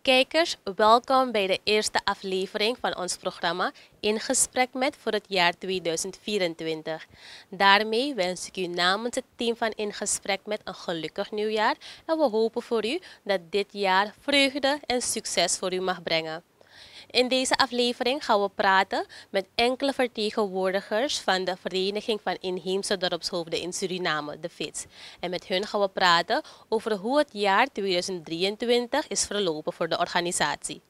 Kijkers, welkom bij de eerste aflevering van ons programma In Gesprek met voor het jaar 2024. Daarmee wens ik u namens het team van In Gesprek met een gelukkig nieuwjaar en we hopen voor u dat dit jaar vreugde en succes voor u mag brengen. In deze aflevering gaan we praten met enkele vertegenwoordigers van de Vereniging van Inheemse Dorpshoofden in Suriname, de FIDS. En met hun gaan we praten over hoe het jaar 2023 is verlopen voor de organisatie.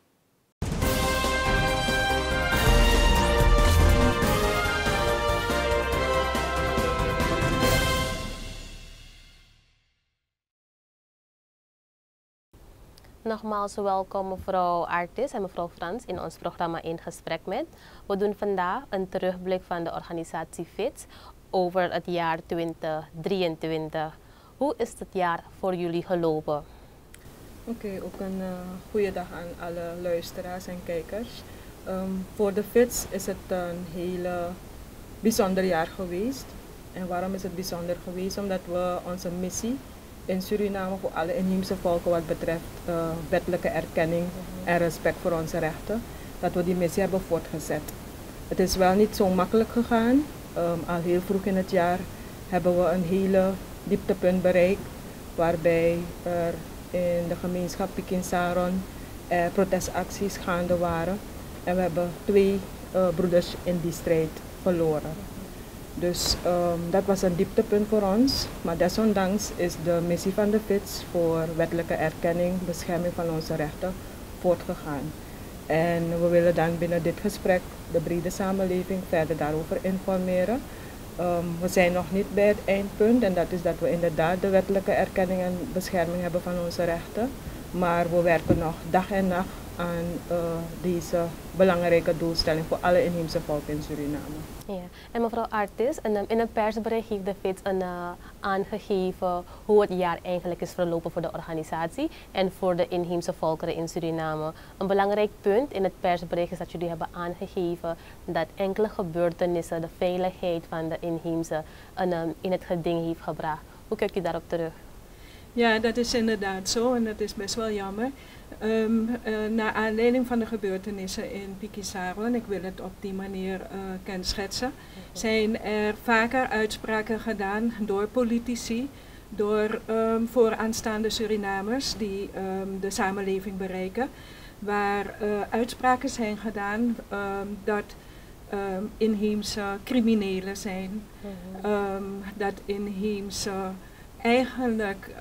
Nogmaals welkom mevrouw Artis en mevrouw Frans in ons programma In Gesprek met. We doen vandaag een terugblik van de organisatie FIDS over het jaar 2023. Hoe is het jaar voor jullie gelopen? Oké, ook een goede dag aan alle luisteraars en kijkers. Voor de FIDS is het een hele bijzonder jaar geweest. En waarom is het bijzonder geweest? Omdat we onze missie in Suriname voor alle inheemse volken wat betreft wettelijke erkenning en respect voor onze rechten, dat we die missie hebben voortgezet. Het is wel niet zo makkelijk gegaan. Al heel vroeg in het jaar hebben we een hele dieptepunt bereikt, waarbij er in de gemeenschap Pikin-Saron protestacties gaande waren. En we hebben 2 broeders in die strijd verloren. Dus dat was een dieptepunt voor ons. Maar desondanks is de missie van de FIDS voor wettelijke erkenning, bescherming van onze rechten voortgegaan. En we willen dan binnen dit gesprek de brede samenleving verder daarover informeren. We zijn nog niet bij het eindpunt en dat is dat we inderdaad de wettelijke erkenning en bescherming hebben van onze rechten. Maar we werken nog dag en nacht aan deze belangrijke doelstelling voor alle inheemse volken in Suriname. Ja. En mevrouw Artis, in een persbericht heeft de FIDS aangegeven hoe het jaar eigenlijk is verlopen voor de organisatie en voor de inheemse volkeren in Suriname. Een belangrijk punt in het persbericht is dat jullie hebben aangegeven dat enkele gebeurtenissen de veiligheid van de inheemse in het geding heeft gebracht. Hoe kijkt u daarop terug? Ja, dat is inderdaad zo en dat is best wel jammer. Naar aanleiding van de gebeurtenissen in Pikin-Saron, ik wil het op die manier kenschetsen, zijn er vaker uitspraken gedaan door politici, door vooraanstaande Surinamers die de samenleving bereiken, waar uitspraken zijn gedaan dat inheemse criminelen zijn, dat inheemse eigenlijk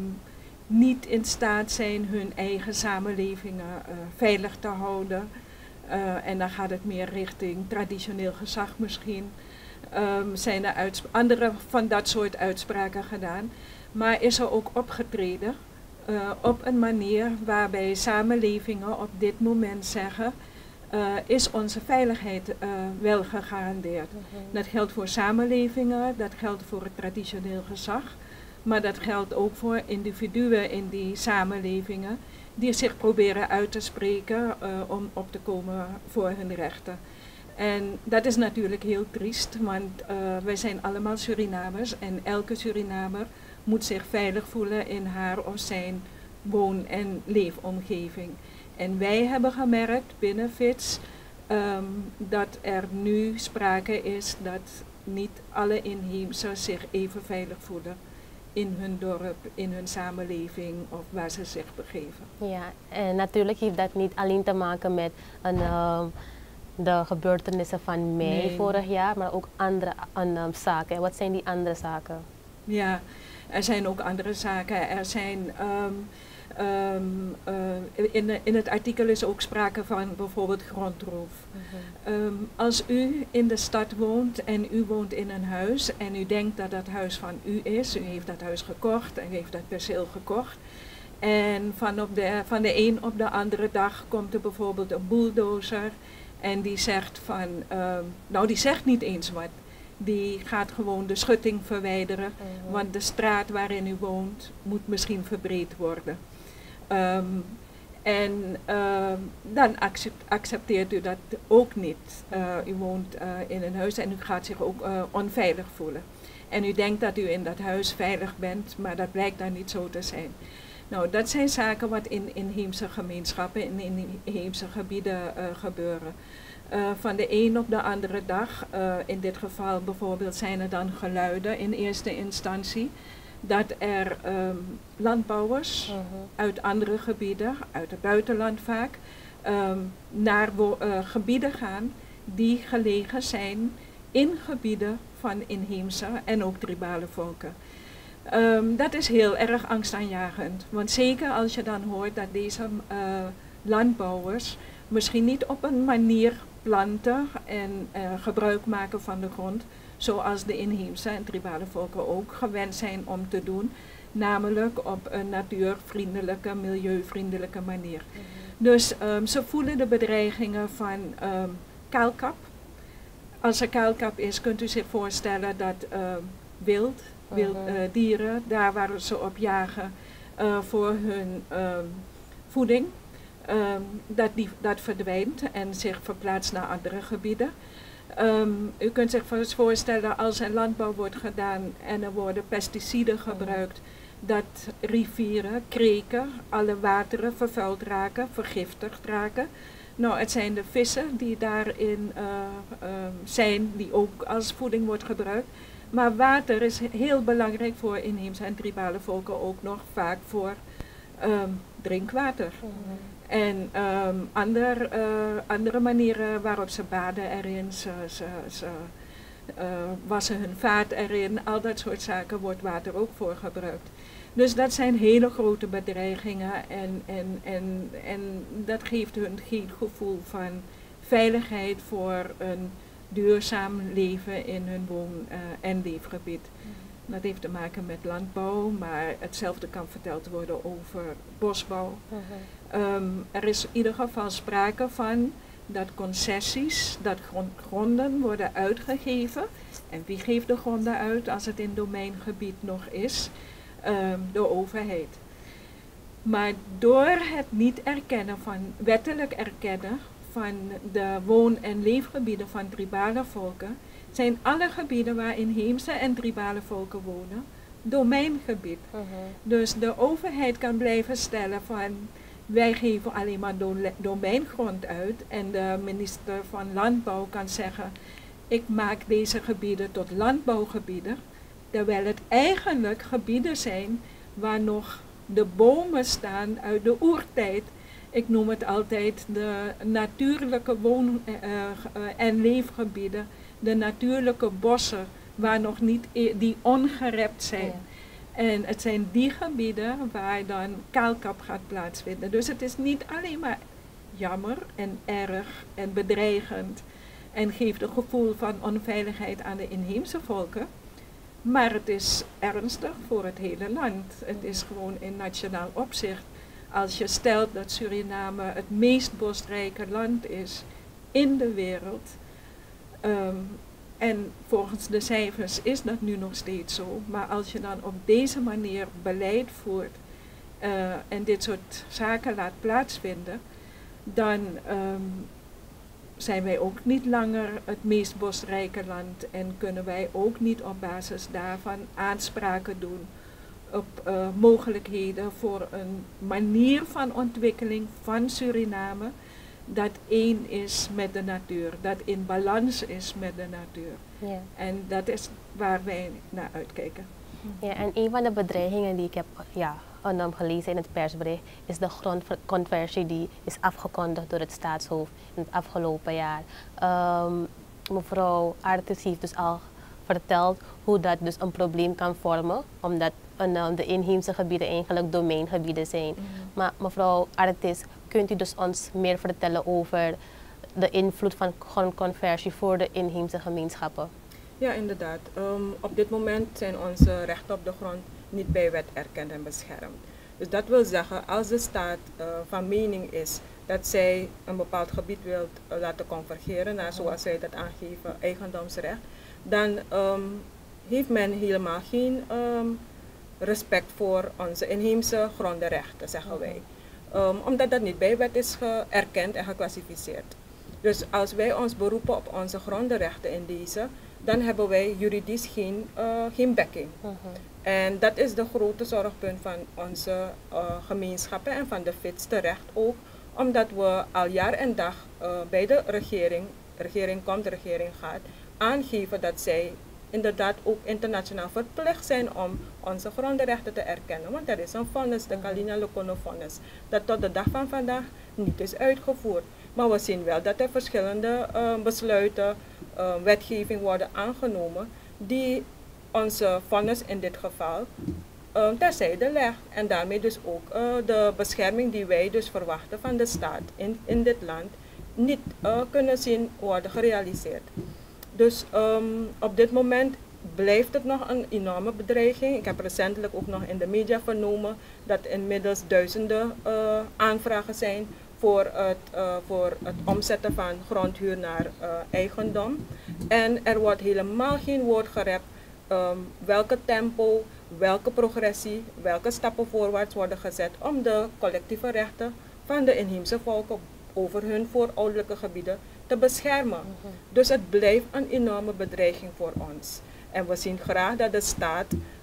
niet in staat zijn hun eigen samenlevingen veilig te houden. En dan gaat het meer richting traditioneel gezag misschien. Zijn er andere van dat soort uitspraken gedaan. Maar is er ook opgetreden op een manier waarbij samenlevingen op dit moment zeggen, is onze veiligheid wel gegarandeerd. Dat geldt voor samenlevingen, dat geldt voor het traditioneel gezag. Maar dat geldt ook voor individuen in die samenlevingen die zich proberen uit te spreken om op te komen voor hun rechten. En dat is natuurlijk heel triest, want wij zijn allemaal Surinamers en elke Surinamer moet zich veilig voelen in haar of zijn woon- en leefomgeving. En wij hebben gemerkt binnen FIDS dat er nu sprake is dat niet alle inheemsen zich even veilig voelen in hun dorp, in hun samenleving of waar ze zich begeven. Ja, en natuurlijk heeft dat niet alleen te maken met de gebeurtenissen van mei vorig jaar, maar ook andere zaken. Wat zijn die andere zaken? Ja, er zijn ook andere zaken. Er zijn in het artikel is ook sprake van bijvoorbeeld grondroof. Als u in de stad woont en u woont in een huis en u denkt dat dat huis van u is, u heeft dat huis gekocht en u heeft dat perceel gekocht. En van de een op de andere dag komt er bijvoorbeeld een bulldozer en die zegt van, nou die zegt niet eens wat. Die gaat gewoon de schutting verwijderen, want de straat waarin u woont moet misschien verbreed worden. Dan accepteert u dat ook niet. U woont in een huis en u gaat zich ook onveilig voelen. En u denkt dat u in dat huis veilig bent, maar dat blijkt dan niet zo te zijn. Nou, dat zijn zaken wat in inheemse gemeenschappen, in inheemse gebieden gebeuren. Van de een op de andere dag, in dit geval bijvoorbeeld zijn er dan geluiden in eerste instantie, dat er landbouwers uit andere gebieden, uit het buitenland vaak, naar gebieden gaan die gelegen zijn in gebieden van inheemse en ook tribale volken. Dat is heel erg angstaanjagend, want zeker als je dan hoort dat deze landbouwers misschien niet op een manier planten en gebruik maken van de grond, zoals de inheemse en tribale volken ook gewend zijn om te doen, namelijk op een natuurvriendelijke, milieuvriendelijke manier. Dus ze voelen de bedreigingen van kaalkap. Als er kaalkap is, kunt u zich voorstellen dat dieren, daar waar ze op jagen voor hun voeding, dat verdwijnt en zich verplaatst naar andere gebieden. U kunt zich voorstellen als er landbouw wordt gedaan en er worden pesticiden gebruikt, dat rivieren, kreken, alle wateren vervuild raken, vergiftigd raken. Nou, het zijn de vissen die daarin zijn, die ook als voeding wordt gebruikt. Maar water is heel belangrijk voor inheemse en tribale volken, ook nog vaak voor drinkwater. En andere manieren waarop ze baden erin, ze wassen hun vaat erin, al dat soort zaken wordt water ook voor gebruikt. Dus dat zijn hele grote bedreigingen en dat geeft hun geen gevoel van veiligheid voor een duurzaam leven in hun woon- en leefgebied. Dat heeft te maken met landbouw, maar hetzelfde kan verteld worden over bosbouw. Er is in ieder geval sprake van dat concessies, dat gronden worden uitgegeven. En wie geeft de gronden uit als het in domeingebied nog is? De overheid. Maar door het niet erkennen wettelijk erkennen van de woon- en leefgebieden van tribale volken, zijn alle gebieden waar inheemse en tribale volken wonen, domeingebied. Dus de overheid kan blijven stellen van wij geven alleen maar domeingrond uit en de minister van Landbouw kan zeggen ik maak deze gebieden tot landbouwgebieden, terwijl het eigenlijk gebieden zijn waar nog de bomen staan uit de oertijd. Ik noem het altijd de natuurlijke woon- en leefgebieden, de natuurlijke bossen waar nog niet die ongerept zijn. Ja. En het zijn die gebieden waar dan kaalkap gaat plaatsvinden. Dus het is niet alleen maar jammer en erg en bedreigend en geeft een gevoel van onveiligheid aan de inheemse volken, maar het is ernstig voor het hele land. Het is gewoon in nationaal opzicht. Als je stelt dat Suriname het meest bosrijke land is in de wereld, en volgens de cijfers is dat nu nog steeds zo, maar als je dan op deze manier beleid voert en dit soort zaken laat plaatsvinden, dan zijn wij ook niet langer het meest bosrijke land en kunnen wij ook niet op basis daarvan aanspraken doen op mogelijkheden voor een manier van ontwikkeling van Suriname dat één is met de natuur, dat in balans is met de natuur. Ja. En dat is waar wij naar uitkijken. Ja, en een van de bedreigingen die ik heb gelezen in het persbericht is de grondconversie die is afgekondigd door het staatshoofd in het afgelopen jaar. Mevrouw Artis heeft dus al verteld hoe dat dus een probleem kan vormen, omdat de inheemse gebieden eigenlijk domeingebieden zijn. Maar mevrouw Artis, kunt u dus ons meer vertellen over de invloed van grondconversie voor de inheemse gemeenschappen? Ja, inderdaad. Op dit moment zijn onze rechten op de grond niet bij wet erkend en beschermd. Dus dat wil zeggen, als de staat van mening is dat zij een bepaald gebied wil laten convergeren naar, zoals zij dat aangeven, eigendomsrecht, dan heeft men helemaal geen respect voor onze inheemse grondenrechten, zeggen wij. Omdat dat niet bij wet is erkend en geclassificeerd. Dus als wij ons beroepen op onze grondenrechten in deze, dan hebben wij juridisch geen backing. En dat is de grote zorgpunt van onze gemeenschappen en van de FITS terecht ook, omdat we al jaar en dag bij de regering komt, de regering gaat, aangeven dat zij inderdaad ook internationaal verplicht zijn om onze grondrechten te erkennen. Want er is een vonnis, de Kalina Lokono vonnis, dat tot de dag van vandaag niet is uitgevoerd. Maar we zien wel dat er verschillende besluiten, wetgeving worden aangenomen die onze vonnis in dit geval terzijde legt. En daarmee dus ook de bescherming die wij dus verwachten van de staat in dit land niet kunnen zien worden gerealiseerd. Dus op dit moment blijft het nog een enorme bedreiging. Ik heb recentelijk ook nog in de media vernomen dat inmiddels duizenden aanvragen zijn voor het omzetten van grondhuur naar eigendom. En er wordt helemaal geen woord gerept welke tempo, welke progressie, welke stappen voorwaarts worden gezet om de collectieve rechten van de inheemse volken over hun voorouderlijke gebieden te beschermen. Dus het blijft een enorme bedreiging voor ons. En we zien graag dat de staat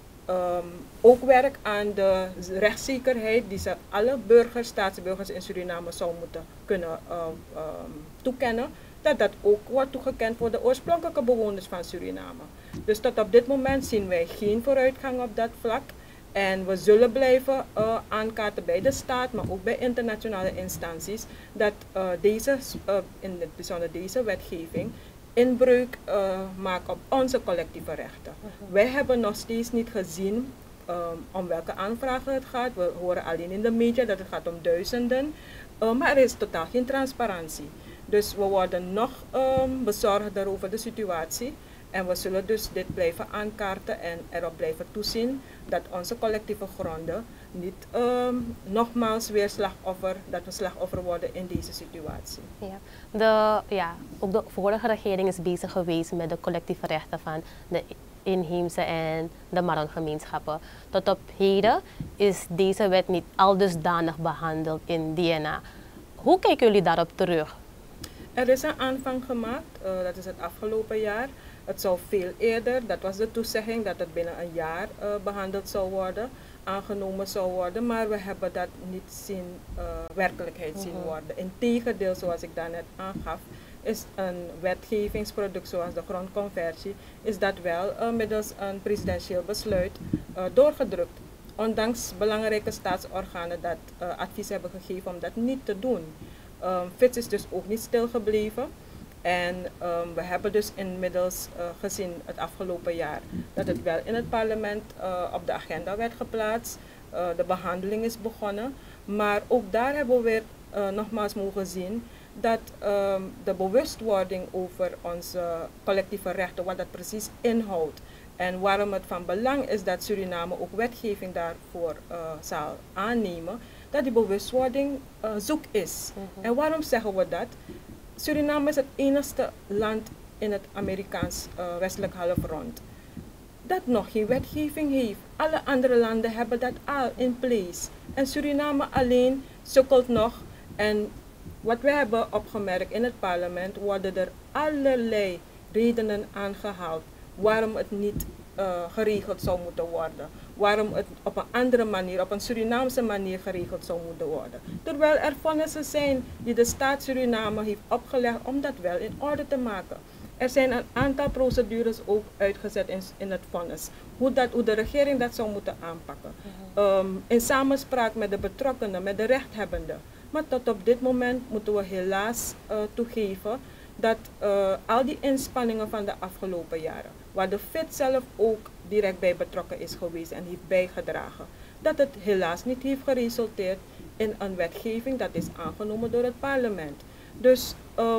ook werkt aan de rechtszekerheid die ze alle burgers, staatsburgers in Suriname zou moeten kunnen toekennen. Dat ook wordt toegekend voor de oorspronkelijke bewoners van Suriname. Dus tot op dit moment zien wij geen vooruitgang op dat vlak. En we zullen blijven aankaarten bij de staat, maar ook bij internationale instanties, dat in het bijzonder deze wetgeving, inbreuk maakt op onze collectieve rechten. Wij hebben nog steeds niet gezien om welke aanvragen het gaat. We horen alleen in de media dat het gaat om duizenden, maar er is totaal geen transparantie. Dus we worden nog bezorgder over de situatie. En we zullen dus dit blijven aankaarten en erop blijven toezien dat onze collectieve gronden niet nogmaals weer slachtoffer worden in deze situatie. Ook de vorige regering is bezig geweest met de collectieve rechten van de inheemse en de Maron-gemeenschappen. Tot op heden is deze wet niet al dusdanig behandeld in DNA. Hoe kijken jullie daarop terug? Er is een aanvang gemaakt, dat is het afgelopen jaar. Het zou veel eerder, dat was de toezegging, dat het binnen een jaar behandeld zou worden, aangenomen zou worden, maar we hebben dat niet werkelijkheid zien worden. Integendeel, zoals ik daarnet aangaf, is een wetgevingsproduct zoals de grondconversie, is dat wel middels een presidentieel besluit doorgedrukt. Ondanks belangrijke staatsorganen dat advies hebben gegeven om dat niet te doen. FITS is dus ook niet stilgebleven. En we hebben dus inmiddels gezien het afgelopen jaar dat het wel in het parlement op de agenda werd geplaatst. De behandeling is begonnen. Maar ook daar hebben we weer nogmaals mogen zien dat de bewustwording over onze collectieve rechten, wat dat precies inhoudt en waarom het van belang is dat Suriname ook wetgeving daarvoor zal aannemen, dat die bewustwording zoek is. En waarom zeggen we dat? Suriname is het enige land in het Amerikaans westelijk halfrond dat nog geen wetgeving heeft. Alle andere landen hebben dat al in place. En Suriname alleen sukkelt nog. En wat we hebben opgemerkt in het parlement, worden er allerlei redenen aangehaald waarom het niet geregeld zou moeten worden. Waarom het op een andere manier, op een Surinaamse manier geregeld zou moeten worden. Terwijl er vonnissen zijn die de staat Suriname heeft opgelegd om dat wel in orde te maken. Er zijn een aantal procedures ook uitgezet in het vonnis. Hoe de regering dat zou moeten aanpakken. In samenspraak met de betrokkenen, met de rechthebbenden. Maar tot op dit moment moeten we helaas toegeven dat al die inspanningen van de afgelopen jaren, waar de FIT zelf ook direct bij betrokken is geweest en heeft bijgedragen, dat het helaas niet heeft geresulteerd in een wetgeving dat is aangenomen door het parlement. Dus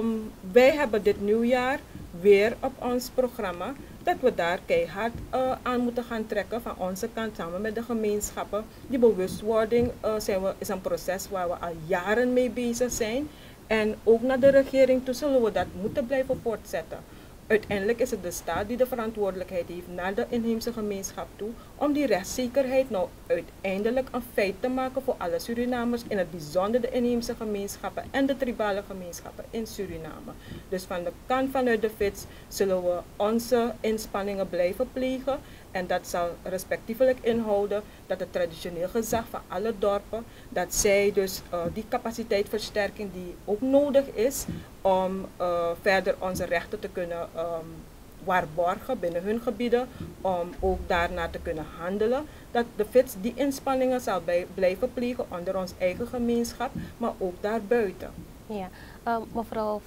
wij hebben dit nieuwjaar weer op ons programma dat we daar keihard aan moeten gaan trekken van onze kant samen met de gemeenschappen. Die bewustwording is een proces waar we al jaren mee bezig zijn. En ook naar de regering toe zullen we dat moeten blijven voortzetten. uiteindelijk is het de staat die de verantwoordelijkheid heeft naar de inheemse gemeenschap toe om die rechtszekerheid nou uiteindelijk een feit te maken voor alle Surinamers, in het bijzonder de inheemse gemeenschappen en de tribale gemeenschappen in Suriname. Dus van de kant vanuit de FITS zullen we onze inspanningen blijven plegen en dat zal respectievelijk inhouden dat het traditioneel gezag van alle dorpen, dat zij dus die capaciteitsversterking die ook nodig is om verder onze rechten te kunnen waarborgen binnen hun gebieden, om ook daarna te kunnen handelen, dat de FITS die inspanningen zal blijven plegen onder ons eigen gemeenschap, maar ook daarbuiten. Ja, mevrouw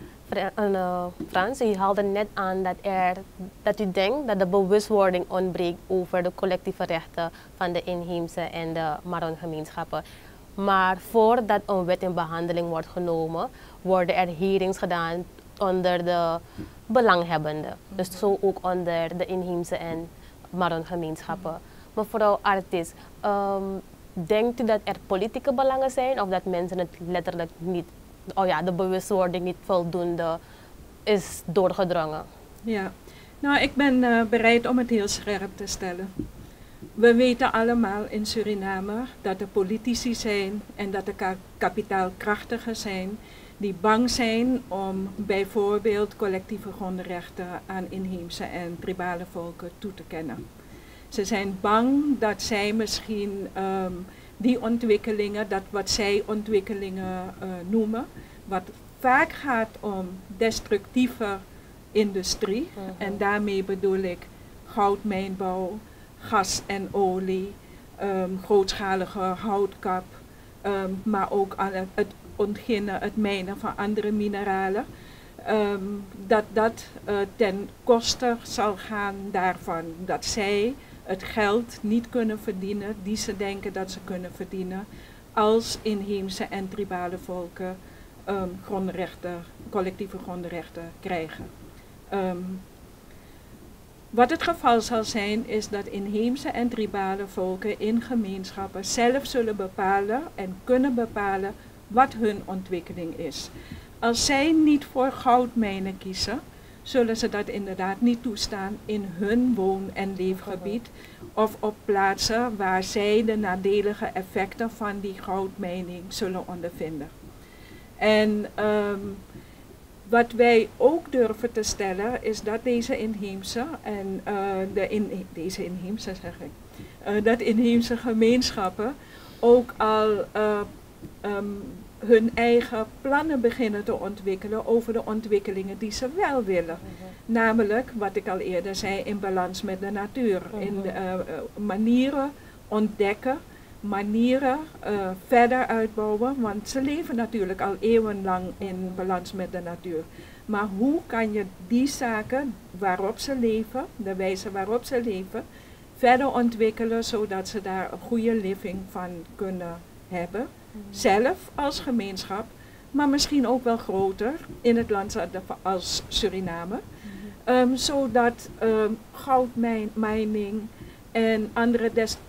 Frans, u haalde net aan dat u denkt dat de bewustwording ontbreekt over de collectieve rechten van de inheemse en de Maron-gemeenschappen. Maar voordat een wet in behandeling wordt genomen, worden er hearings gedaan onder de belanghebbenden. Dus zo ook onder de inheemse en Maron-gemeenschappen. Mevrouw Artis, denkt u dat er politieke belangen zijn of dat mensen het letterlijk niet, de bewustwording niet voldoende is doorgedrongen? Ja, nou ik ben bereid om het heel scherp te stellen. We weten allemaal in Suriname dat er politici zijn en dat er kapitaalkrachtigen zijn die bang zijn om bijvoorbeeld collectieve grondrechten aan inheemse en tribale volken toe te kennen. Ze zijn bang dat zij misschien die ontwikkelingen, dat wat zij ontwikkelingen noemen, wat vaak gaat om destructieve industrie, en daarmee bedoel ik goudmijnbouw, gas en olie, grootschalige houtkap, maar ook het ontginnen, het mijnen van andere mineralen, dat ten koste zal gaan daarvan dat zij het geld niet kunnen verdienen die ze denken dat ze kunnen verdienen als inheemse en tribale volken collectieve grondrechten krijgen. Wat het geval zal zijn is dat inheemse en tribale volken in gemeenschappen zelf zullen bepalen en kunnen bepalen wat hun ontwikkeling is. Als zij niet voor goudmijnen kiezen, zullen ze dat inderdaad niet toestaan in hun woon- en leefgebied of op plaatsen waar zij de nadelige effecten van die goudmijning zullen ondervinden. En wat wij ook durven te stellen is dat deze inheemse en dat inheemse gemeenschappen ook al hun eigen plannen beginnen te ontwikkelen over de ontwikkelingen die ze wel willen. Namelijk, wat ik al eerder zei, in balans met de natuur. In manieren ontdekken, manieren verder uitbouwen, want ze leven natuurlijk al eeuwenlang in balans met de natuur. Maar hoe kan je die zaken waarop ze leven, de wijze waarop ze leven, verder ontwikkelen zodat ze daar een goede living van kunnen hebben? Zelf als gemeenschap, maar misschien ook wel groter in het land als Suriname. Zodat goudmijning en andere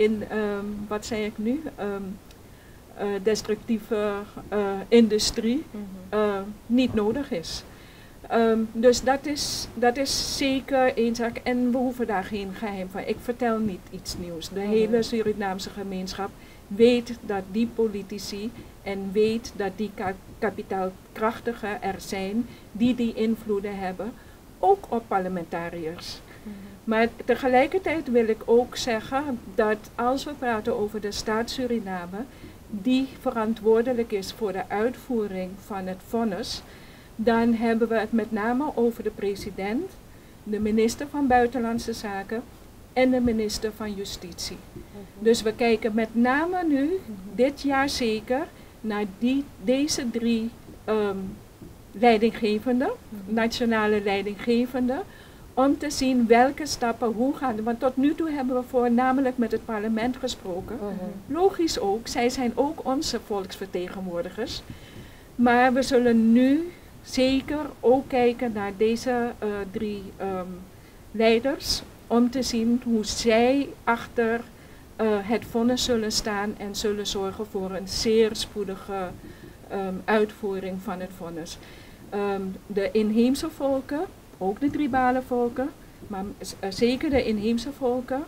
destructieve industrie niet nodig is. Dus dat is zeker één zaak en we hoeven daar geen geheim van. Ik vertel niet iets nieuws. De hele Surinaamse gemeenschap weet dat die politici en weet dat die kapitaalkrachtigen er zijn die invloeden hebben, ook op parlementariërs. Maar tegelijkertijd wil ik ook zeggen dat als we praten over de staat Suriname, die verantwoordelijk is voor de uitvoering van het vonnis, dan hebben we het met name over de president, de minister van Buitenlandse Zaken en de minister van Justitie. Dus we kijken met name nu, dit jaar zeker, naar deze drie leidinggevenden, nationale leidinggevenden, om te zien welke stappen, hoe gaan. Want tot nu toe hebben we voornamelijk met het parlement gesproken. Logisch ook, zij zijn ook onze volksvertegenwoordigers. Maar we zullen nu zeker ook kijken naar deze drie leiders, om te zien hoe zij achter het vonnis zullen staan en zullen zorgen voor een zeer spoedige uitvoering van het vonnis. De inheemse volken ook de tribale volken, maar zeker de inheemse volken,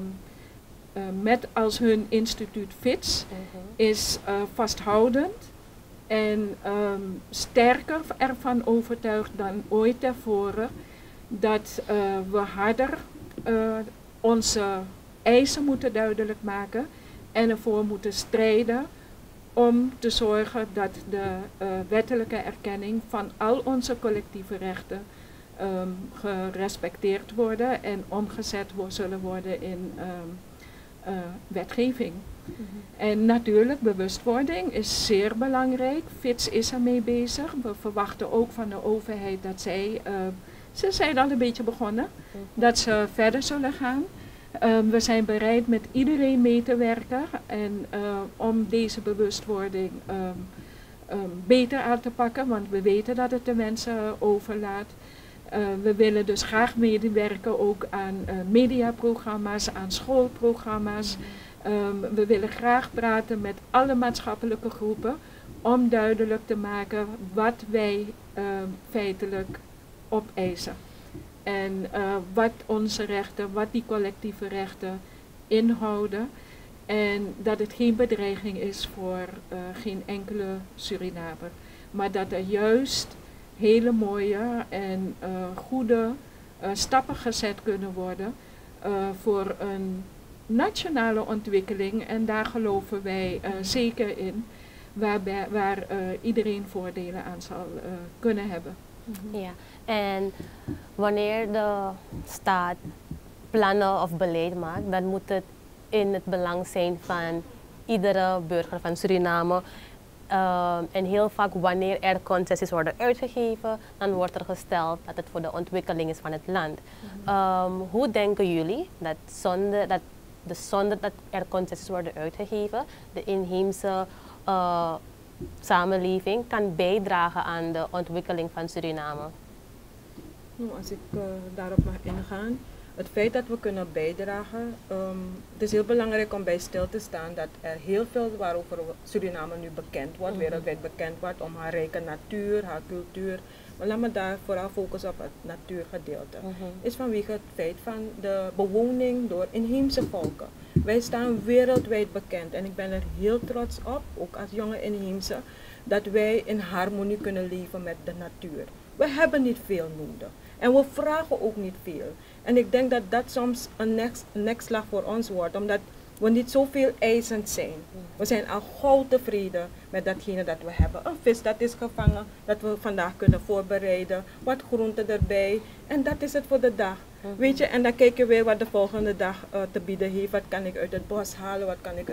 met als hun instituut FITS, is vasthoudend en sterker ervan overtuigd dan ooit tevoren dat we harder onze eisen moeten duidelijk maken en ervoor moeten strijden om te zorgen dat de wettelijke erkenning van al onze collectieve rechten gerespecteerd worden en omgezet zullen worden in wetgeving. En natuurlijk, bewustwording is zeer belangrijk. FITS is ermee bezig. We verwachten ook van de overheid dat ze zijn al een beetje begonnen, dat ze verder zullen gaan. We zijn bereid met iedereen mee te werken en om deze bewustwording beter aan te pakken, want we weten dat het de mensen overlaat. We willen dus graag meewerken ook aan mediaprogramma's, aan schoolprogramma's. We willen graag praten met alle maatschappelijke groepen om duidelijk te maken wat wij feitelijk opeisen. En wat onze rechten, wat die collectieve rechten inhouden. En dat het geen bedreiging is voor geen enkele Surinamer. Maar dat er juist hele mooie en goede stappen gezet kunnen worden voor een nationale ontwikkeling. En daar geloven wij zeker in, waar iedereen voordelen aan zal kunnen hebben. Ja, en wanneer de staat plannen of beleid maakt, dan moet het in het belang zijn van iedere burger van Suriname. En heel vaak wanneer er concessies worden uitgegeven, dan wordt er gesteld dat het voor de ontwikkeling is van het land. Hoe denken jullie dat zonder dat er concessies worden uitgegeven, de inheemse samenleving kan bijdragen aan de ontwikkeling van Suriname? Nou, als ik daarop mag ingaan, het feit dat we kunnen bijdragen, het is heel belangrijk om bij stil te staan dat er heel veel waarover Suriname nu bekend wordt, wereldwijd bekend wordt, om haar rijke natuur, haar cultuur. Maar laat me daar vooral focussen op het natuurgedeelte. Is vanwege het feit van de bewoning door inheemse volken. Wij staan wereldwijd bekend en ik ben er heel trots op, ook als jonge inheemse, dat wij in harmonie kunnen leven met de natuur. We hebben niet veel nodig en we vragen ook niet veel. En ik denk dat dat soms een nekslag voor ons wordt, omdat we niet zoveel eisend zijn. We zijn al gauw tevreden met datgene dat we hebben. Een vis dat is gevangen, dat we vandaag kunnen voorbereiden, wat groenten erbij. En dat is het voor de dag. Weet je, en dan kijk je weer wat de volgende dag te bieden heeft. Wat kan ik uit het bos halen, wat kan ik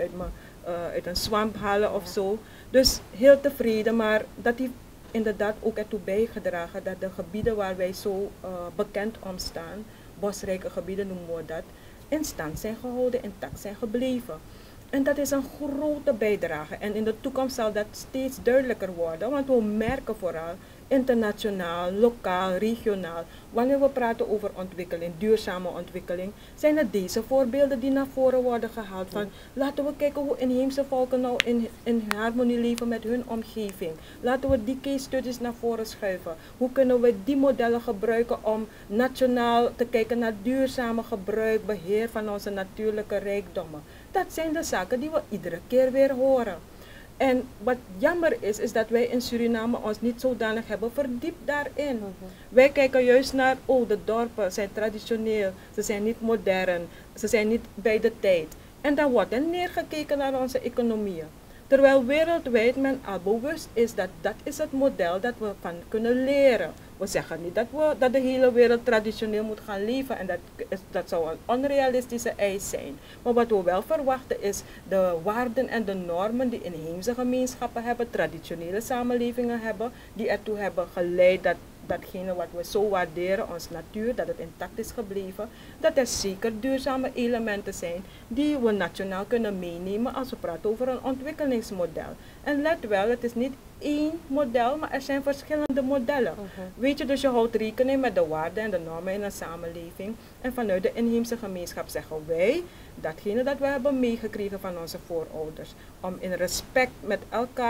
uit een swamp halen of zo. Dus heel tevreden, maar dat heeft inderdaad ook ertoe bijgedragen dat de gebieden waar wij zo bekend om staan, bosrijke gebieden noemen we dat, in stand zijn gehouden, intact zijn gebleven. En dat is een grote bijdrage. En in de toekomst zal dat steeds duidelijker worden, want we merken vooral internationaal, lokaal, regionaal. Wanneer we praten over ontwikkeling, duurzame ontwikkeling, zijn het deze voorbeelden die naar voren worden gehaald. Van, laten we kijken hoe inheemse volken nou in harmonie leven met hun omgeving. Laten we die case studies naar voren schuiven. Hoe kunnen we die modellen gebruiken om nationaal te kijken naar duurzame gebruik, beheer van onze natuurlijke rijkdommen. Dat zijn de zaken die we iedere keer weer horen. En wat jammer is dat wij in Suriname ons niet zodanig hebben verdiept daarin. Wij kijken juist naar, de dorpen zijn traditioneel, ze zijn niet modern, ze zijn niet bij de tijd. En dan wordt er neergekeken naar onze economieën. Terwijl wereldwijd men al bewust is dat dat is het model dat we van kunnen leren. We zeggen niet dat de hele wereld traditioneel moet gaan leven en dat zou een onrealistische eis zijn. Maar wat we wel verwachten is de waarden en de normen die inheemse gemeenschappen hebben, traditionele samenlevingen hebben, die ertoe hebben geleid dat datgene wat we zo waarderen, ons natuur, dat het intact is gebleven, dat er zeker duurzame elementen zijn die we nationaal kunnen meenemen als we praten over een ontwikkelingsmodel. En let wel, het is niet één model, maar er zijn verschillende modellen. Weet je, dus je houdt rekening met de waarden en de normen in een samenleving. En vanuit de inheemse gemeenschap zeggen wij datgene dat we hebben meegekregen van onze voorouders. Om in respect met elkaar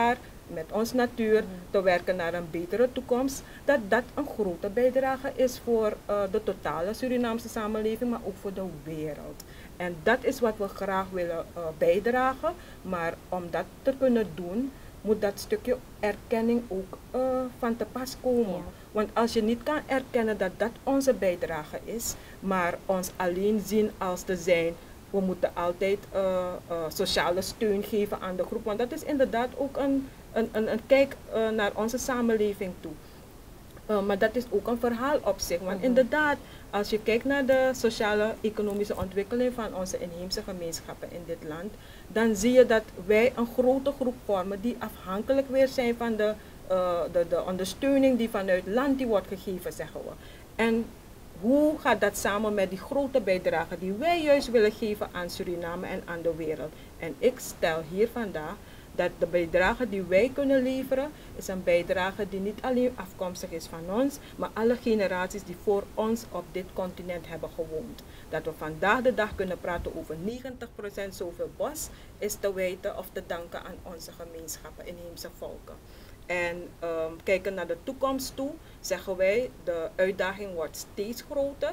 met onze natuur, te werken naar een betere toekomst, dat dat een grote bijdrage is voor de totale Surinaamse samenleving, maar ook voor de wereld. En dat is wat we graag willen bijdragen, maar om dat te kunnen doen, moet dat stukje erkenning ook van te pas komen. Ja. Want als je niet kan erkennen dat dat onze bijdrage is, maar ons alleen zien als te zijn, we moeten altijd sociale steun geven aan de groep. Want dat is inderdaad ook een kijk naar onze samenleving toe. Maar dat is ook een verhaal op zich. Want inderdaad, als je kijkt naar de sociale-economische ontwikkeling van onze inheemse gemeenschappen in dit land, dan zie je dat wij een grote groep vormen die afhankelijk weer zijn van de ondersteuning die vanuit land die wordt gegeven, zeggen we. En hoe gaat dat samen met die grote bijdrage die wij juist willen geven aan Suriname en aan de wereld? En ik stel hier vandaag dat de bijdrage die wij kunnen leveren, is een bijdrage die niet alleen afkomstig is van ons, maar alle generaties die voor ons op dit continent hebben gewoond. Dat we vandaag de dag kunnen praten over 90% zoveel bos, is te wijten of te danken aan onze gemeenschappen, inheemse volken. En kijken naar de toekomst toe, zeggen wij, de uitdaging wordt steeds groter.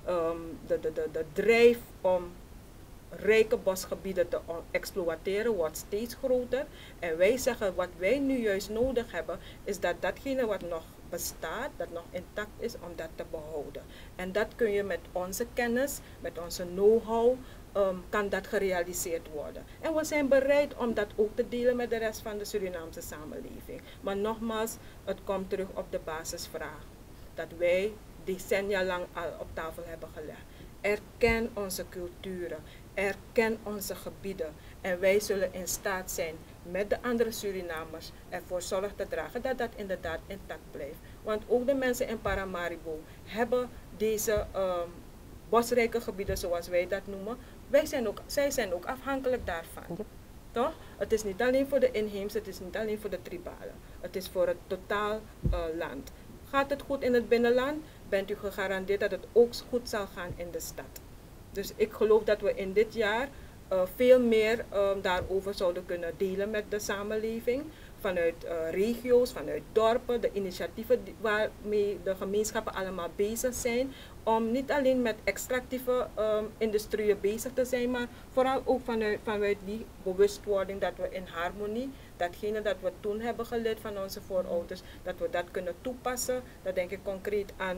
De drijf om rijke bosgebieden te exploiteren wordt steeds groter. En wij zeggen wat wij nu juist nodig hebben, is dat datgene wat nog bestaat, dat nog intact is, om dat te behouden. En dat kun je met onze kennis, met onze know-how, kan dat gerealiseerd worden. En we zijn bereid om dat ook te delen met de rest van de Surinaamse samenleving. Maar nogmaals, het komt terug op de basisvraag. Dat wij decennia lang al op tafel hebben gelegd. Erken onze culturen, erken onze gebieden. En wij zullen in staat zijn met de andere Surinamers ervoor zorg te dragen dat dat inderdaad intact blijft. Want ook de mensen in Paramaribo hebben deze bosrijke gebieden, zoals wij dat noemen. Zij zijn ook afhankelijk daarvan. Yep. Toch? Het is niet alleen voor de inheemse, het is niet alleen voor de tribalen. Het is voor het totaal land. Gaat het goed in het binnenland, bent u gegarandeerd dat het ook goed zal gaan in de stad. Dus ik geloof dat we in dit jaar veel meer daarover zouden kunnen delen met de samenleving. Vanuit regio's, vanuit dorpen, de initiatieven waarmee de gemeenschappen allemaal bezig zijn. Om niet alleen met extractieve industrieën bezig te zijn, maar vooral ook vanuit die bewustwording dat we in harmonie, datgene dat we toen hebben geleerd van onze voorouders, dat we dat kunnen toepassen. Dat denk ik concreet aan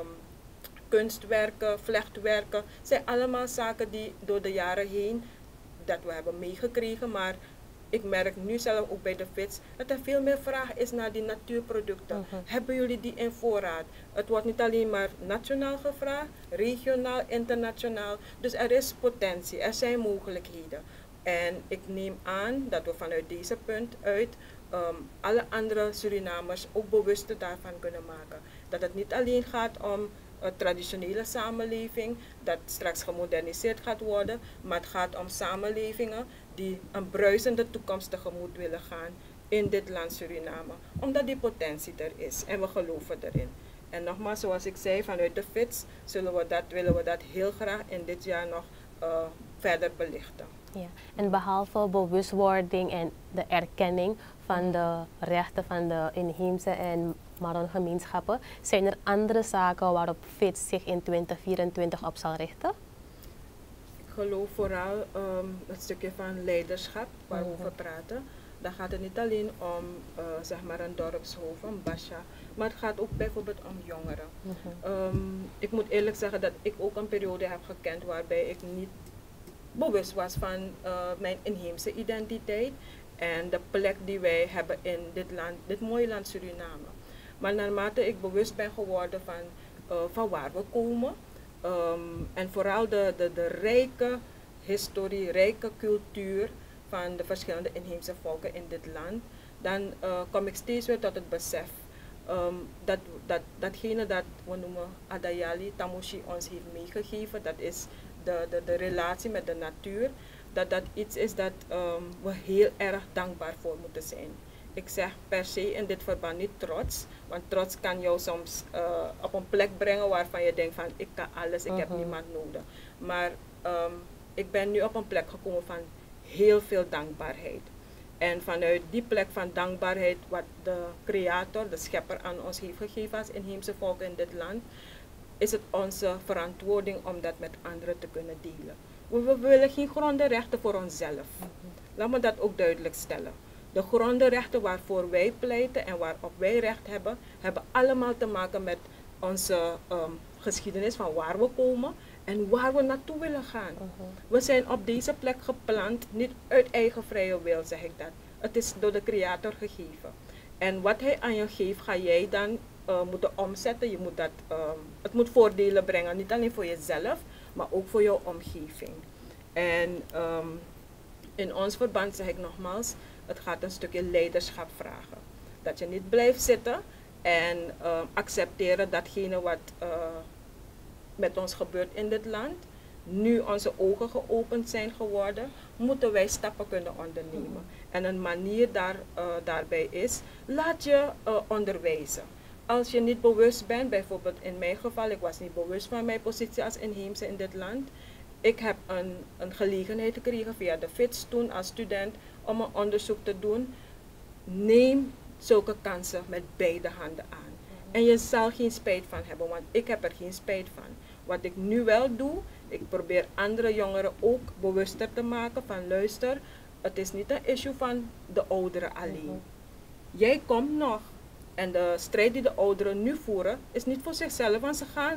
kunstwerken, vlechtwerken. Zijn allemaal zaken die door de jaren heen dat we hebben meegekregen, maar ik merk nu zelf ook bij de FITS dat er veel meer vraag is naar die natuurproducten. Hebben jullie die in voorraad? Het wordt niet alleen maar nationaal gevraagd, regionaal, internationaal. Dus er is potentie, er zijn mogelijkheden. En ik neem aan dat we vanuit deze punt uit alle andere Surinamers ook bewust daarvan kunnen maken. Dat het niet alleen gaat om traditionele samenleving, dat straks gemoderniseerd gaat worden, maar het gaat om samenlevingen die een bruisende toekomst tegemoet willen gaan in dit land Suriname, omdat die potentie er is en we geloven erin. En nogmaals, zoals ik zei, vanuit de FITS willen we dat heel graag in dit jaar nog verder belichten. Ja, en behalve bewustwording en de erkenning van de rechten van de inheemse en Maron gemeenschappen, zijn er andere zaken waarop FITS zich in 2024 op zal richten? Ik geloof vooral het stukje van leiderschap waar we over praten. Dan gaat het niet alleen om zeg maar een dorpshoofd, een basha, maar het gaat ook bijvoorbeeld om jongeren. Ik moet eerlijk zeggen dat ik ook een periode heb gekend waarbij ik niet bewust was van mijn inheemse identiteit en de plek die wij hebben in dit land, dit mooie land Suriname. Maar naarmate ik bewust ben geworden van waar we komen en vooral de rijke historie, rijke cultuur van de verschillende inheemse volken in dit land, dan kom ik steeds weer tot het besef datgene dat we noemen Adayali Tamushi ons heeft meegegeven, dat is de relatie met de natuur, dat iets is dat we heel erg dankbaar voor moeten zijn. Ik zeg per se in dit verband niet trots, want trots kan jou soms op een plek brengen waarvan je denkt van ik kan alles, ik heb niemand nodig. Maar ik ben nu op een plek gekomen van heel veel dankbaarheid. En vanuit die plek van dankbaarheid wat de creator, de schepper aan ons heeft gegeven als inheemse volk in dit land, is het onze verantwoording om dat met anderen te kunnen delen. We willen geen grondenrechten voor onszelf. Laat me dat ook duidelijk stellen. De grondenrechten waarvoor wij pleiten en waarop wij recht hebben, hebben allemaal te maken met onze geschiedenis van waar we komen en waar we naartoe willen gaan. We zijn op deze plek geplant, niet uit eigen vrije wil zeg ik dat. Het is door de creator gegeven. En wat hij aan je geeft, ga jij dan moeten omzetten. Je moet het moet voordelen brengen, niet alleen voor jezelf, maar ook voor jouw omgeving. En in ons verband zeg ik nogmaals, het gaat een stukje leiderschap vragen. Dat je niet blijft zitten en accepteren datgene wat met ons gebeurt in dit land. Nu onze ogen geopend zijn geworden, moeten wij stappen kunnen ondernemen. En een manier daarbij is, laat je onderwijzen. Als je niet bewust bent, bijvoorbeeld in mijn geval, ik was niet bewust van mijn positie als inheemse in dit land. Ik heb een gelegenheid gekregen via de FITS toen als student om een onderzoek te doen. Neem zulke kansen met beide handen aan. En je zal geen spijt van hebben, want ik heb er geen spijt van. Wat ik nu wel doe, ik probeer andere jongeren ook bewuster te maken van luister, het is niet een issue van de ouderen alleen. Jij komt nog en de strijd die de ouderen nu voeren is niet voor zichzelf, want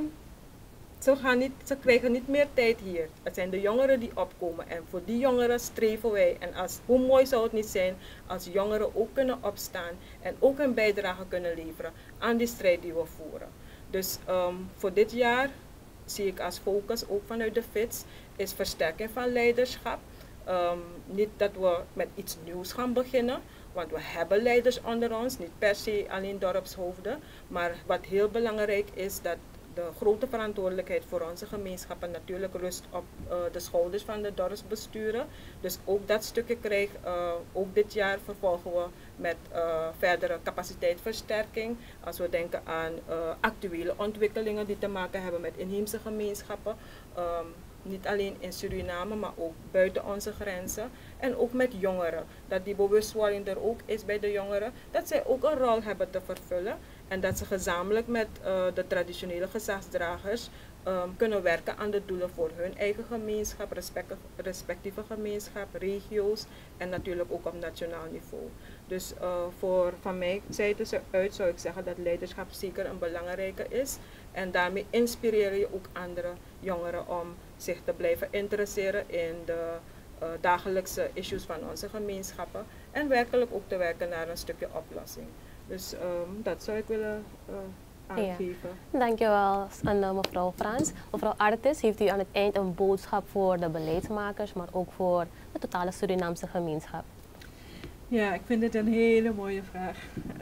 ze krijgen niet meer tijd hier. Het zijn de jongeren die opkomen en voor die jongeren streven wij. En hoe mooi zou het niet zijn als jongeren ook kunnen opstaan en ook een bijdrage kunnen leveren aan die strijd die we voeren. Dus voor dit jaar zie ik als focus ook vanuit de FITS is versterking van leiderschap. Niet dat we met iets nieuws gaan beginnen, want we hebben leiders onder ons, niet per se alleen dorpshoofden. Maar wat heel belangrijk is, dat de grote verantwoordelijkheid voor onze gemeenschappen natuurlijk rust op de schouders van de dorpsbesturen. Dus ook dat stukje krijgt, ook dit jaar vervolgen we met verdere capaciteitsversterking. Als we denken aan actuele ontwikkelingen die te maken hebben met inheemse gemeenschappen. Niet alleen in Suriname, maar ook buiten onze grenzen. En ook met jongeren. Dat die bewustwording er ook is bij de jongeren. Dat zij ook een rol hebben te vervullen. En dat ze gezamenlijk met de traditionele gezagsdragers kunnen werken aan de doelen voor hun eigen gemeenschap, respectieve gemeenschap, regio's en natuurlijk ook op nationaal niveau. Dus van mij zijde uit zou ik zeggen dat leiderschap zeker een belangrijke is. En daarmee inspireer je ook andere jongeren om zich te blijven interesseren in de dagelijkse issues van onze gemeenschappen. En werkelijk ook te werken naar een stukje oplossing. Dus dat zou ik willen aangeven. Ja. Dankjewel aan mevrouw Frans. Mevrouw Artis, heeft u aan het eind een boodschap voor de beleidsmakers, maar ook voor de totale Surinaamse gemeenschap? Ja, ik vind het een hele mooie vraag.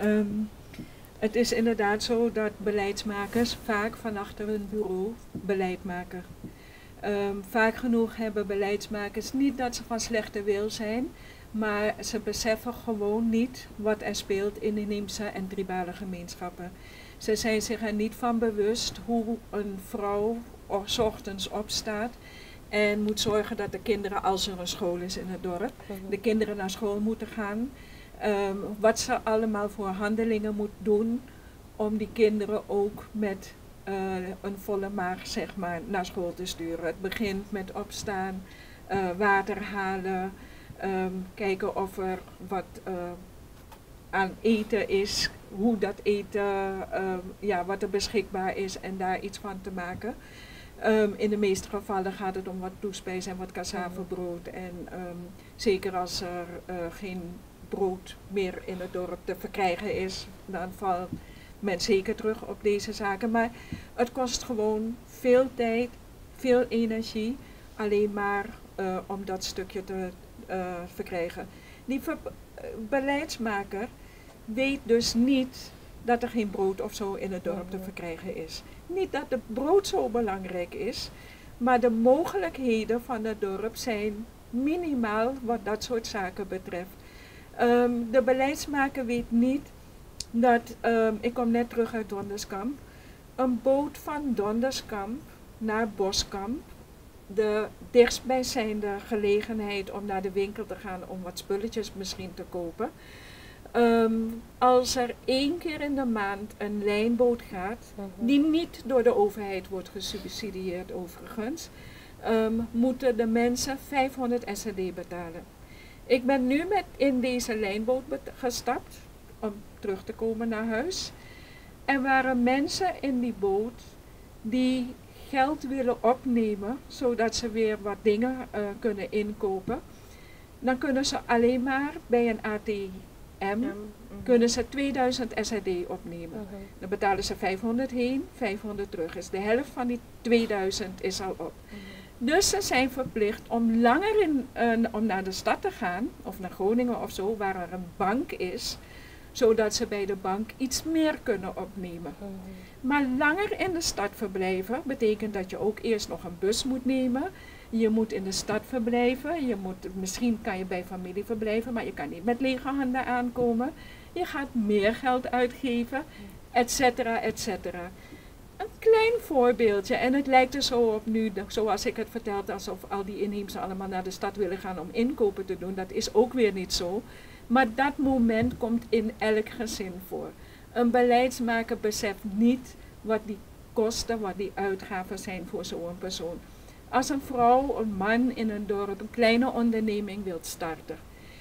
Het is inderdaad zo dat beleidsmakers vaak van achter hun bureau beleid maken. Vaak genoeg hebben beleidsmakers niet dat ze van slechte wil zijn, maar ze beseffen gewoon niet wat er speelt in inheemse en tribale gemeenschappen. Ze zijn zich er niet van bewust hoe een vrouw 's ochtends opstaat en moet zorgen dat de kinderen, als er een school is in het dorp, de kinderen naar school moeten gaan. Wat ze allemaal voor handelingen moet doen om die kinderen ook met een volle maag zeg maar, naar school te sturen. Het begint met opstaan, water halen, kijken of er wat aan eten is, hoe dat eten, wat er beschikbaar is en daar iets van te maken. In de meeste gevallen gaat het om wat toespijs en wat cassavebrood. En zeker als er geen brood meer in het dorp te verkrijgen is, dan valt men zeker terug op deze zaken. Maar het kost gewoon veel tijd, veel energie, alleen maar om dat stukje te verkrijgen. Die beleidsmaker weet dus niet dat er geen brood of zo in het dorp te verkrijgen is. Niet dat het brood zo belangrijk is, maar de mogelijkheden van het dorp zijn minimaal wat dat soort zaken betreft. De beleidsmaker weet niet dat, ik kom net terug uit Donderskamp, een boot van Donderskamp naar Boskamp de dichtstbijzijnde gelegenheid om naar de winkel te gaan om wat spulletjes misschien te kopen. Als er 1 keer in de maand een lijnboot gaat, die niet door de overheid wordt gesubsidieerd overigens, moeten de mensen 500 SED betalen. Ik ben nu in deze lijnboot gestapt om terug te komen naar huis. Er waren mensen in die boot die geld willen opnemen, zodat ze weer wat dingen kunnen inkopen. Dan kunnen ze alleen maar bij een ATM, kunnen ze 2000 SED opnemen. Dan betalen ze 500 heen, 500 terug. Dus de helft van die 2000 is al op. Dus ze zijn verplicht om langer om naar de stad te gaan, of naar Groningen of zo, waar er een bank is, zodat ze bij de bank iets meer kunnen opnemen. Maar langer in de stad verblijven betekent dat je ook eerst nog een bus moet nemen. Je moet in de stad verblijven, misschien kan je bij familie verblijven, maar je kan niet met lege handen aankomen. Je gaat meer geld uitgeven, et cetera, et cetera. Een klein voorbeeldje, en het lijkt er zo op nu, zoals ik het vertelde, alsof al die inheemsen allemaal naar de stad willen gaan om inkopen te doen. Dat is ook weer niet zo. Maar dat moment komt in elk gezin voor. Een beleidsmaker beseft niet wat die kosten, wat die uitgaven zijn voor zo'n persoon. Als een vrouw, een man in een dorp een kleine onderneming wilt starten,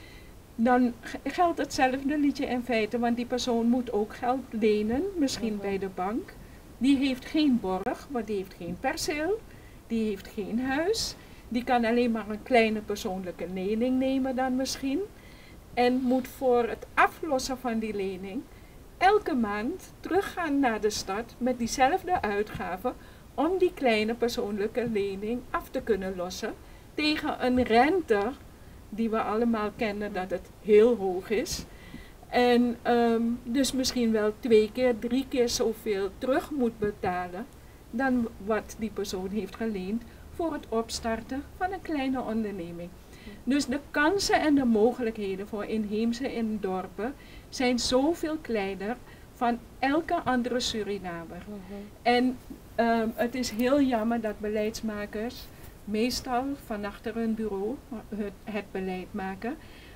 dan geldt hetzelfde liedje in feite, want die persoon moet ook geld lenen, misschien bij de bank. Die heeft geen borg, want die heeft geen perceel, die heeft geen huis. Die kan alleen maar een kleine persoonlijke lening nemen dan misschien. En moet voor het aflossen van die lening elke maand teruggaan naar de stad met diezelfde uitgaven om die kleine persoonlijke lening af te kunnen lossen tegen een rente die we allemaal kennen dat het heel hoog is. En dus misschien wel 2 keer, 3 keer zoveel terug moet betalen dan wat die persoon heeft geleend voor het opstarten van een kleine onderneming. Dus de kansen en de mogelijkheden voor inheemse in dorpen zijn zoveel kleiner van elke andere Surinamer. En het is heel jammer dat beleidsmakers meestal van achter hun bureau het beleid maken.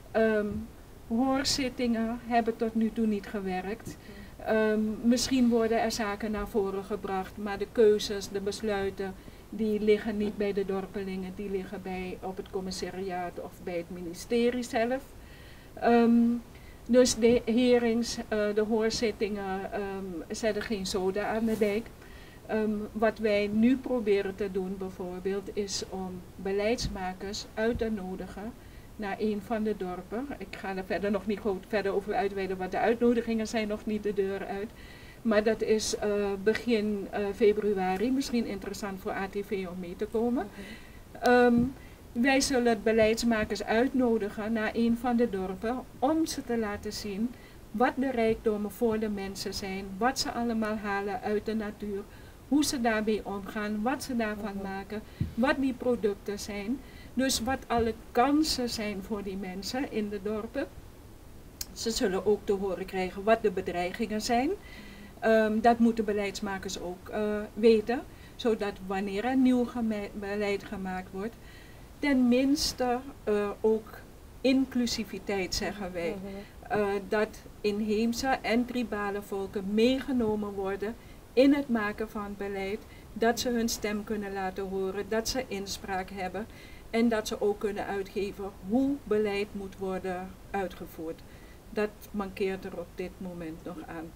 Hoorzittingen hebben tot nu toe niet gewerkt. Misschien worden er zaken naar voren gebracht, maar de keuzes, de besluiten, die liggen niet bij de dorpelingen, die liggen op het commissariaat of bij het ministerie zelf. Dus de hearings, de hoorzittingen zetten geen zoden aan de dijk. Wat wij nu proberen te doen bijvoorbeeld is om beleidsmakers uit te nodigen naar een van de dorpen. Ik ga er verder nog niet verder over uitweiden, want de uitnodigingen zijn nog niet de deur uit. Maar dat is begin februari, misschien interessant voor ATV om mee te komen. Wij zullen beleidsmakers uitnodigen naar een van de dorpen om ze te laten zien wat de rijkdommen voor de mensen zijn, wat ze allemaal halen uit de natuur, hoe ze daarmee omgaan, wat ze daarvan maken, wat die producten zijn. Dus wat alle kansen zijn voor die mensen in de dorpen. Ze zullen ook te horen krijgen wat de bedreigingen zijn. Dat moeten beleidsmakers ook weten, zodat wanneer er nieuw beleid gemaakt wordt, tenminste ook inclusiviteit zeggen wij. Dat inheemse en tribale volken meegenomen worden in het maken van beleid, dat ze hun stem kunnen laten horen, dat ze inspraak hebben en dat ze ook kunnen uitgeven hoe beleid moet worden uitgevoerd. Dat mankeert er op dit moment nog aan.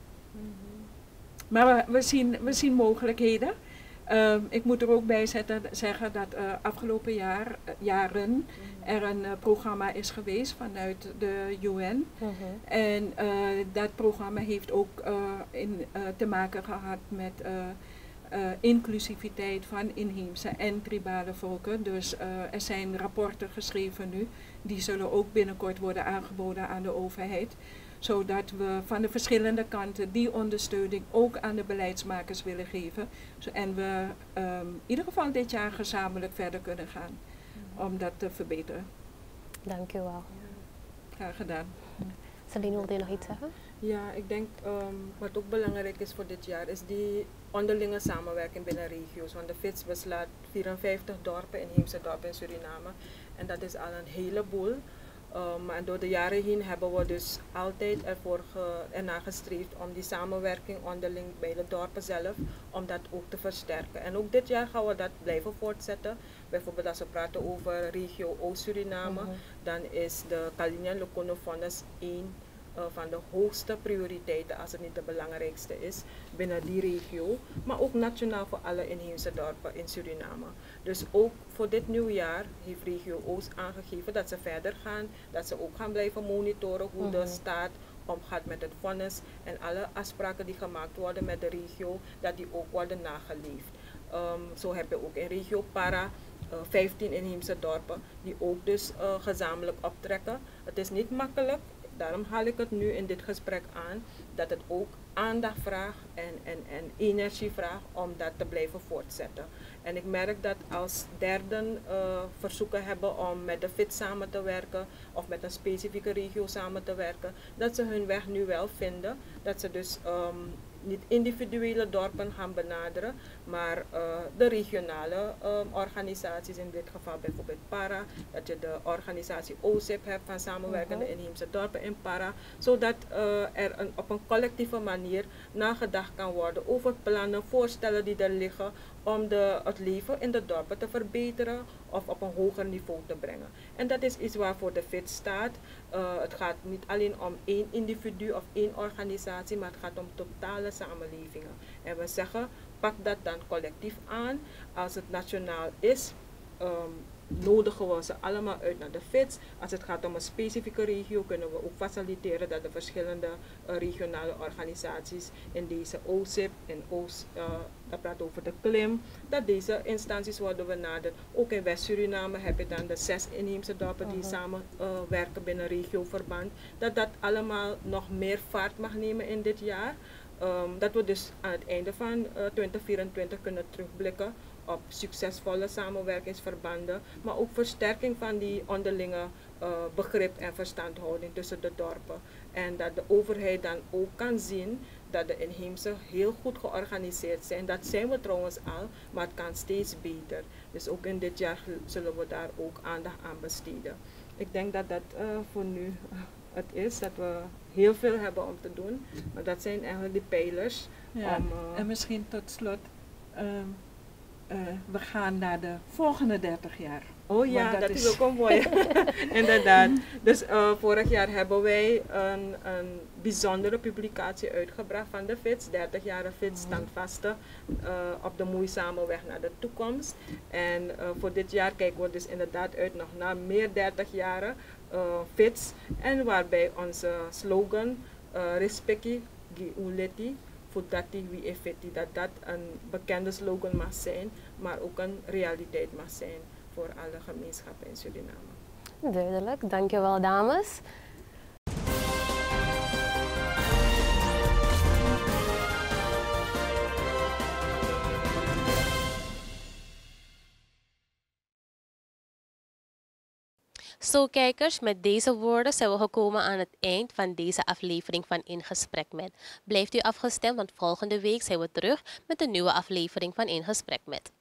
Maar we zien mogelijkheden. Ik moet er ook bij zeggen dat afgelopen jaren er een programma is geweest vanuit de UN. En dat programma heeft ook te maken gehad met inclusiviteit van inheemse en tribale volken. Dus er zijn rapporten geschreven nu, die zullen ook binnenkort worden aangeboden aan de overheid. Zodat we van de verschillende kanten die ondersteuning ook aan de beleidsmakers willen geven. En we in ieder geval dit jaar gezamenlijk verder kunnen gaan om dat te verbeteren. Dank u wel. Graag gedaan. Celine, wilde je nog iets zeggen? Ja, ik denk wat ook belangrijk is voor dit jaar is die onderlinge samenwerking binnen regio's. Want de FITS beslaat 54 dorpen, inheemse dorpen in Suriname. En dat is al een heleboel. Maar door de jaren heen hebben we dus altijd ernaar gestreefd om die samenwerking onderling bij de dorpen zelf, om dat ook te versterken. En ook dit jaar gaan we dat blijven voortzetten. Bijvoorbeeld als we praten over regio Oost-Suriname, dan is de Kalinian Lokono Fonds één van de hoogste prioriteiten, als het niet de belangrijkste is, binnen die regio. Maar ook nationaal voor alle inheemse dorpen in Suriname. Dus ook voor dit nieuwjaar heeft regio Oost aangegeven dat ze verder gaan. Dat ze ook gaan blijven monitoren hoe de staat omgaat met het vonnis. En alle afspraken die gemaakt worden met de regio, dat die ook worden nageleefd. Zo heb je ook in regio Para 15 inheemse dorpen die ook dus gezamenlijk optrekken. Het is niet makkelijk. Daarom haal ik het nu in dit gesprek aan, dat het ook aandacht vraagt en energie vraagt om dat te blijven voortzetten. En ik merk dat als derden verzoeken hebben om met de FIT samen te werken of met een specifieke regio samen te werken, dat ze hun weg nu wel vinden. Dat ze dus niet individuele dorpen gaan benaderen, maar de regionale organisaties, in dit geval bijvoorbeeld PARA, dat je de organisatie OSIP hebt van samenwerkende inheemse dorpen in PARA, zodat er op een collectieve manier nagedacht kan worden over plannen, voorstellen die er liggen om het leven in de dorpen te verbeteren of op een hoger niveau te brengen. En dat is iets waarvoor de FIT staat. Het gaat niet alleen om één individu of één organisatie, maar het gaat om totale samenlevingen. En we zeggen, pak dat dan collectief aan. Als het nationaal is, nodigen we ze allemaal uit naar de FITS. Als het gaat om een specifieke regio, kunnen we ook faciliteren dat de verschillende regionale organisaties in deze OSIP, in dat praat over de KLIM, dat deze instanties worden benaderd. Ook in West-Suriname heb je dan de 6 inheemse dorpen die samen werken binnen regioverband. Dat allemaal nog meer vaart mag nemen in dit jaar. Dat we dus aan het einde van 2024 kunnen terugblikken op succesvolle samenwerkingsverbanden, maar ook versterking van die onderlinge begrip en verstandhouding tussen de dorpen. En dat de overheid dan ook kan zien dat de inheemse heel goed georganiseerd zijn. Dat zijn we trouwens al, maar het kan steeds beter. Dus ook in dit jaar zullen we daar ook aandacht aan besteden. Ik denk dat dat voor nu het is, dat we heel veel hebben om te doen. Maar dat zijn eigenlijk de pijlers. Ja, en misschien tot slot, we gaan naar de volgende 30 jaar. Oh ja, dat is ook een mooie. Inderdaad. Dus vorig jaar hebben wij een bijzondere publicatie uitgebracht van de FITS. 30 jaar FITS standvasten op de moeizame weg naar de toekomst. En voor dit jaar kijken we dus inderdaad uit nog naar meer 30 jaren FITS. En waarbij onze slogan Respecti Gi Uleti Futati Wi Effetti, dat een bekende slogan mag zijn, maar ook een realiteit mag zijn voor alle gemeenschappen in Suriname. Duidelijk, dankjewel dames. Zo kijkers, met deze woorden zijn we gekomen aan het eind van deze aflevering van In Gesprek Met. Blijft u afgestemd, want volgende week zijn we terug met een nieuwe aflevering van In Gesprek Met.